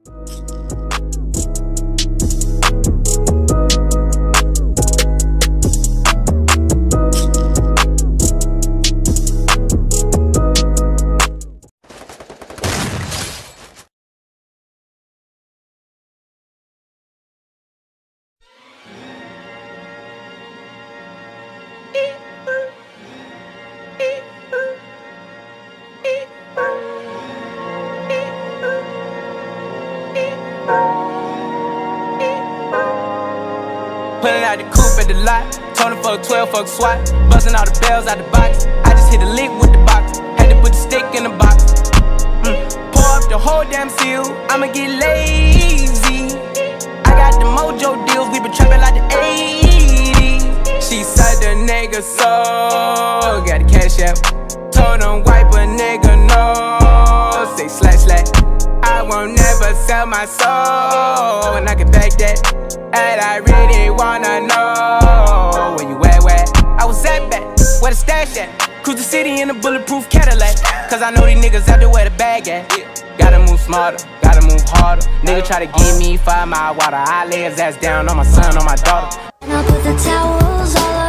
Pulling out the coupe at the lot, Tony fuck 12, fuck SWAT. Busting all the bells out the box. I just hit a lick with the box. Had to put the stick in the box. Pour up the whole damn seal. I'ma get lazy. I got the mojo deals. We been trapping like the 80s. She said the nigga so got the cash out. Told him wipe a nigga no. Say slash slash. I won't never sell my soul, and I can back that. And I really wanna know where you at. I was at back, where the stash at? Cruise the city in a bulletproof Cadillac. Cause I know these niggas out there where the bag at. Gotta move smarter, gotta move harder. Nigga try to give me 5 mile water. I lay his ass down on my son, on my daughter. And I'll put the towels all